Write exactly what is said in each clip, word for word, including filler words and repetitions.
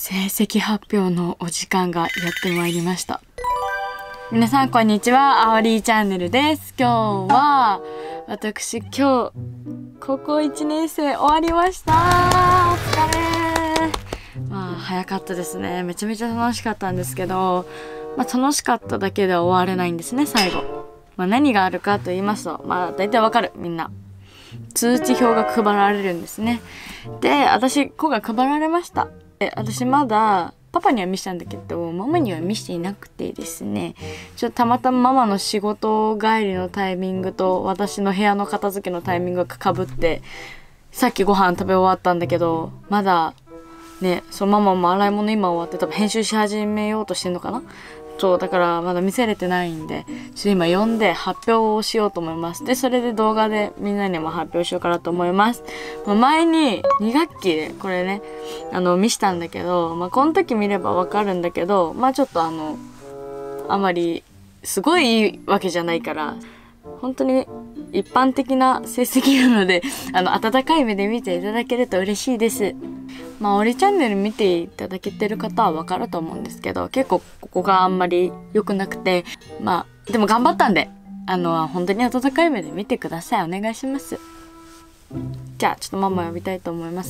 成績発表のお時間がやってまいりました。皆さんこんにちは、あおりーチャンネルです。今日は私今日高校いちねん生終わりました。お疲れー。まあ早かったですね。めちゃめちゃ楽しかったんですけど、まあ楽しかっただけでは終われないんですね、最後。まあ何があるかと言いますと、まあ大体わかる、みんな。通知表が配られるんですね。で、私今回配られました。え、私まだパパには見せたんだけど、ママには見せていなくてですね、ちょっとたまたまママの仕事帰りのタイミングと私の部屋の片付けのタイミングがかぶって、さっきご飯食べ終わったんだけど、まだね、そうママも洗い物今終わって多分編集し始めようとしてんのかな。そうだからまだ見せれてないんで、ちょっと今読んで発表をしようと思います。でそれで動画でみんなにも発表しようかなと思います。まあ、前にに学期でこれねあの見したんだけど、まあこの時見ればわかるんだけど、まあちょっとあのあまりすごいいいわけじゃないから本当に一般的な成績なので、あの温かい目で見ていただけると嬉しいです。まあ、おりチャンネル見ていただけてる方はわかると思うんですけど、結構ここがあんまり良くなくて、まあ、でも頑張ったんで、あの、本当に温かい目で見てください。お願いします。じゃあ、ちょっとママ呼びたいと思います。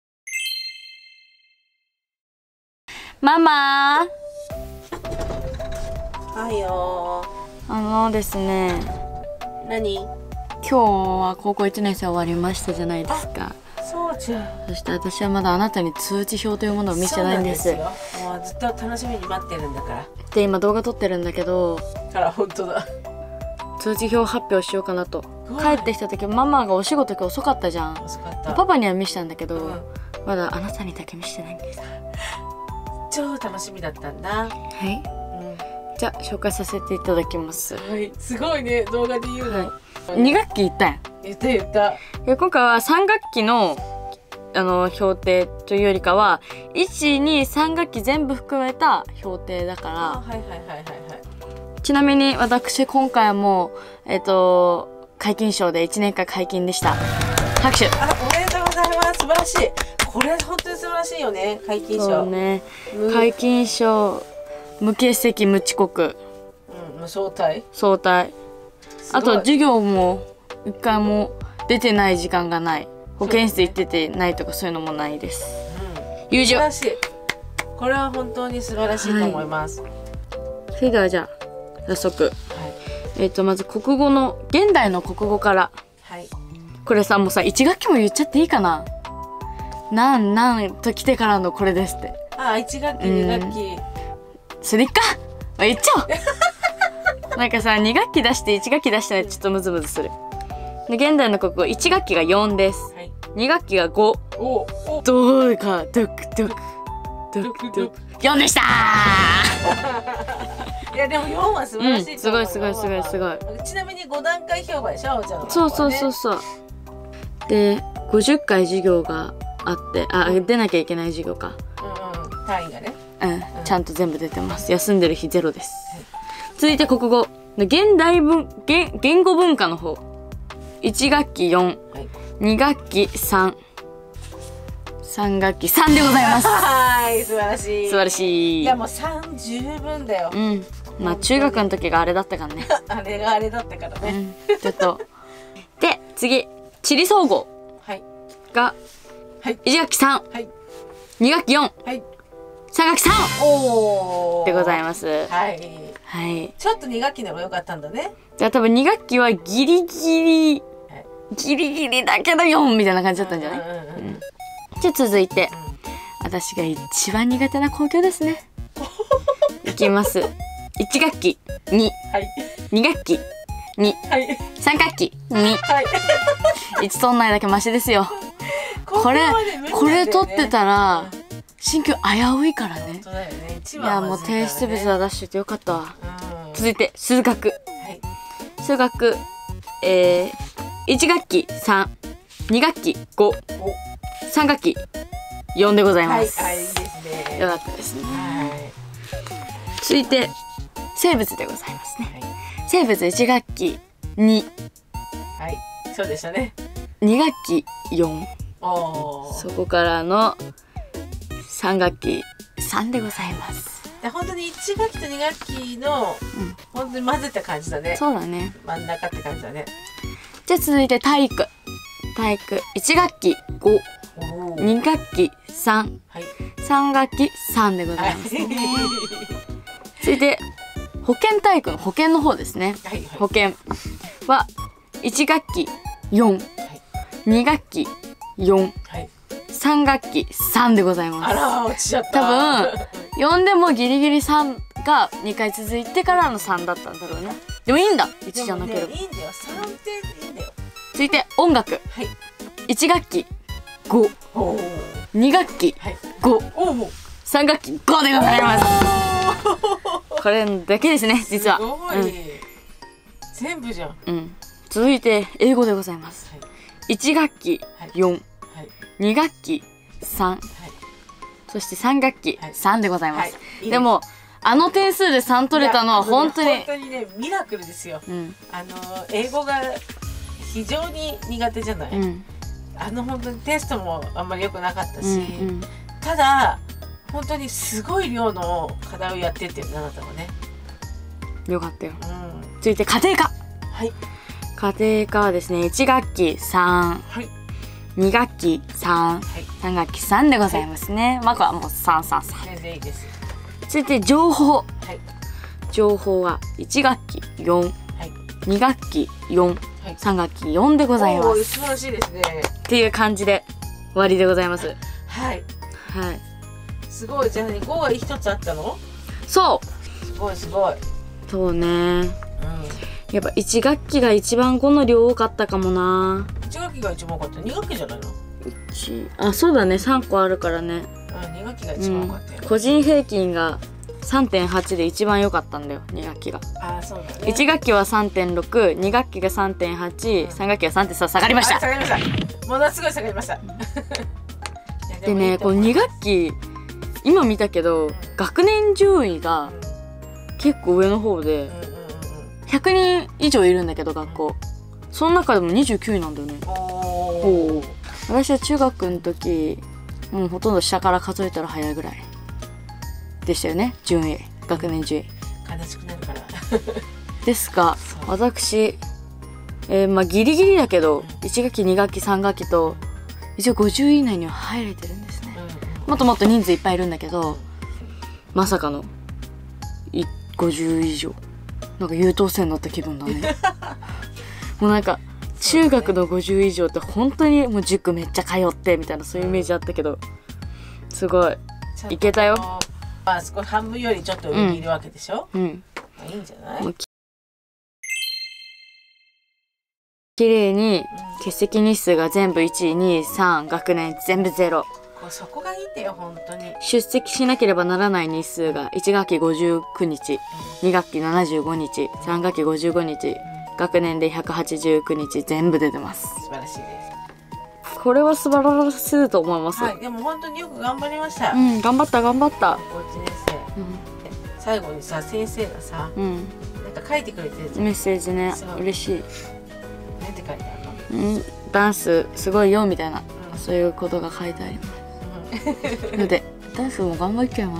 ママー。 はいよー。あのですね。 何？ 今日は高校いちねん生終わりましたじゃないですか。 そうじゃん。 そして私はまだあなたに通知表というものを見せてないんです。 そうなんですよ。もうずっと楽しみに待ってるんだから。 で今動画撮ってるんだけど、 あら本当だ。 通知表発表しようかなと。帰ってきた時ママがお仕事が遅かったじゃん。 遅かった。 パパには見せたんだけど、うん、まだあなたにだけ見せてないんです。 超楽しみだったんだ。 はい、うん、じゃあ紹介させていただきます。 はい、すごいね、動画で言うの。 はい、に学期行ったやん。 言った言った。 今回はさん学期のあの評定というよりかは、いち、に、さん学期全部含めた評定だから。 はいはいはいはいはい。 ちなみに私今回もえっと皆勤賞でいちねんかん皆勤でした。拍手。 あ、おめでとうございます。素晴らしい。これ本当に素晴らしいよね、皆勤賞。 そうね。皆勤賞、無欠席無遅刻。 うん、無早退。 早退。あと授業も一回も出てない時間がない。保健室行っててないとかそういうのもないです。うん、友情。 素晴らしい。これは本当に素晴らしいと思います。はい、 それではじゃあ早速、はい、えっとまず国語の現代の国語から。はい。これさもうさいち学期も言っちゃっていいかな。なんなんと来てからのこれですって。 ああいち学期に学期。 それいっか。まあ、言っちゃおう。なんかさに学期出していち学期出したらちょっとムズムズする。で現代の国語いち学期がよんです。はい、に学期がご。おおどうかドクドクドクドクよんでしたー。いやでもよんは素晴らしい、うん、 すごいすごいすごいすごい。 ちなみにご段階評価でしょ、あおちゃんの、ね。 そうそうそうそう。でごじゅっかい授業があって、あ、うん、出なきゃいけない授業か。 うんうん。単位がね。 うん、うん、ちゃんと全部出てます。休んでる日ゼロです。はい、続いて国語現代文言言語文化の方。いち学期よん、はい、に学期さん、さん学期さんでございます。 はい、素晴らしい。 素晴らしい。 いやもうさん十分だよ。 うん。まあ中学の時があれだったからね。 あれがあれだったからね。 うん、ちょっと。で次地理総合がいち学期さん、はい、に学期よん、はい、さん学期さんおでございます。 はい。はい。ちょっとに学期でもよかったんだね。 じゃあ多分に学期はギリギリ。ギリギリだけどよんみたいな感じだったんじゃない？じゃあ続いて、うん、私が一番苦手な工業ですね。いきます。いち学期に、はい、に学期に、はい、さん学期に、はい、いち取んないだけマシですよ。これこれ取ってたら進級危ういからね。いやもう提出物は出しててよかったわ。続いて数学、はい、数学えーいち学期さん、に学期ご、さん学期よんでございます。はい、いいですね。よかったですね。はい、続いて生物でございますね。はい、生物いち学期に、 はい、そうでしたね。 に学期よん。おそこからのさん学期さんでございます。 で本当にいち学期とに学期の、うん、本当に混ぜた感じだね。 そうだね。 真ん中って感じだね。 じゃあ続いて体育。体育いち学期ご、に学期さん、はい、さん学期さんでございます、ね。続いて保健体育の保健の方ですね。はいはい、保健はいち学期よん、はい、に学期よん、はい、さん学期さんでございます。 あら落ちちゃった。 多分よんでもギリギリさんがにかい続いてからのさんだったんだろうね。でもいいんだ、いちじゃなければ、ね、 いいんだよ、さんてんでいいんだよ。 続いて音楽、はい、いち学期ご、に学期ご、さん学期ごでございます。これだけですね実は。すごい、うん、 全部じゃん。 うん。続いて英語でございます。はい、いち学期よん、はい、に学期さん、はい、そしてさん学期さんでございます。はいはい、でもあの点数でさん取れたのは本当に本当にねミラクルですよ。うん、あの英語が非常に苦手じゃない。うん、あの本当にテストもあんまり良くなかったし、うんうん、ただ本当にすごい量の課題をやってっていうあなたはね。 よかったよ。うん、続いて家庭科。はい。家庭科はですねいち学期さん、はい、に学期さん、はい、さん学期さんでございますね。はい、まあこれはもうさんさんさん。 全然いいです。 続いて情報。はい、情報はいち学期よん、はい、に学期よん、はい、さん学期よんでございます。 素晴らしいですね。 っていう感じで終わりでございます。 はい。 はい。 すごい。じゃあ何ごがひとつあったの？ そう。 すごいすごい。 そうね。うん。やっぱいち学期が一番ごの量多かったかもな。 いち学期が一番多かった。に学期じゃないの？ いちあ、そうだね。さんこあるからね。 うん、に学期が一番多かったよ。 うん、個人平均が さんてんはち で一番良かったんだよ。に学期が。 あ、そうだね。 いち学期は さんてんろく、に学期が さんてんはち、うん、さん学期は さんてんさん 下がりました。 下がりました。ものすごい下がりました。 でね、このに学期今見たけど、うん、学年順位が結構上の方でひゃくにん以上いるんだけど学校、その中でもにじゅうきゅういなんだよね。おー。私は中学の時もうほとんど下から数えたら早いぐらいでしたよね、順位、学年順位。 悲しくなるからですが私、えー、まあギリギリだけどいち学期に学期さん学期と一応ごじゅうい以内には入れてるんですね。もっともっと人数いっぱいいるんだけど、まさかのごじゅう以上。なんか優等生になった気分だねもうなんか中学のごじゅう以上って本当にもう塾めっちゃ通ってみたいな、そういうイメージあったけど、すごいいけたよ。 まあ少し半分よりちょっと上にいるわけでしょ。うん、うん、まあいいんじゃない。綺麗に欠席日数が全部いち、に、さん学年全部ゼロ。 そこがいいんだよ本当に。 出席しなければならない日数がいち学期ごじゅうくにち、に学期ななじゅうごにち、さん学期ごじゅうごにち、学年でひゃくはちじゅうくにち全部出てます。 素晴らしいです。 これは素晴らしいと思います。 はい、でも本当によく頑張りました。 うん、頑張った頑張った。 高校いちねん生、うん、最後にさ先生がさ、うん、なんか書いてくれてるじゃん、メッセージね。嬉しい。 なんて書いてあるの？うん、ダンスすごいよみたいな、うん、そういうことが書いてあります。のでダンスも頑張っちゃいます。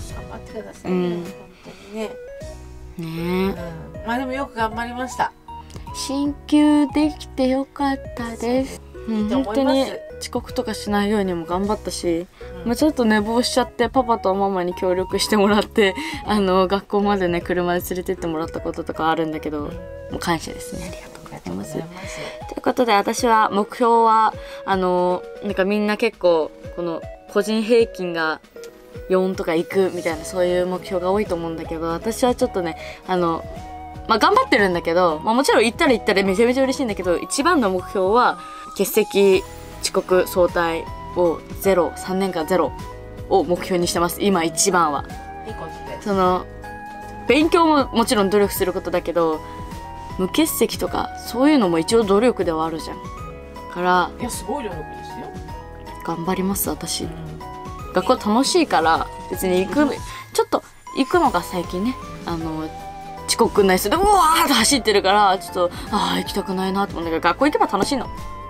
頑張ってくださいね、うん、本当にね。 ねえ、うん、まあでもよく頑張りました。 進級できてよかったです。うん、本当に遅刻とかしないようにも頑張ったし、うん、まあちょっと寝坊しちゃってパパとママに協力してもらってあの学校までね車で連れてってもらったこととかあるんだけど、うん、もう感謝ですね。ありがとうございます。ということで私は目標はあのなんかみんな結構この個人平均がよんとかいくみたいなそういう目標が多いと思うんだけど、私はちょっとねあのまあ頑張ってるんだけど、まあ、もちろん行ったら行ったらめちゃめちゃ嬉しいんだけど、一番の目標は欠席遅刻早退をゼロ、さんねんかんゼロを目標にしてます。今一番は。 いいことです。 その勉強ももちろん努力することだけど、無欠席とかそういうのも一応努力ではあるじゃん。から、 いやすごい努力ですよ。 頑張ります私、うん、学校楽しいから別に行く、うん、ちょっと行くのが最近ねあの遅刻ない人でうわーって走ってるからちょっとああ行きたくないなと思うんだけど、学校行けば楽しいの。 本当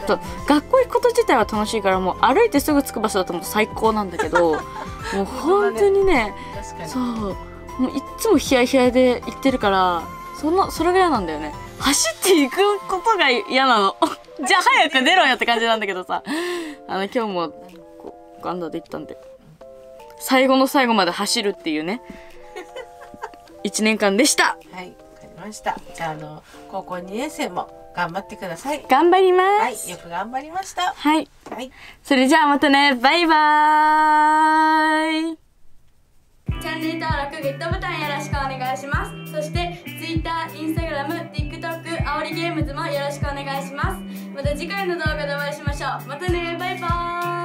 そう学校行くこと自体は楽しいからもう歩いてすぐ着く場所だともう最高なんだけどもう本当にねそうもういっつもヒヤヒヤで行ってるからそのそれが嫌なんだよね。走っていくことが嫌なのじゃあ早く出ろよって感じなんだけどさあの今日もこうガンダーで行ったんで最後の最後まで走るっていうねいちねんかんでした。 はい、わかりました。じゃあ、あの高校にねん生も頑張ってください。 頑張ります。 はい、よく頑張りました。 はい。 はい。 それじゃあまたね。バイバーイ。チャンネル登録、グッドボタンよろしくお願いします。そして Twitter、Instagram、TikTok、あおりゲームズもよろしくお願いします。また次回の動画でお会いしましょう。またね。バイバーイ。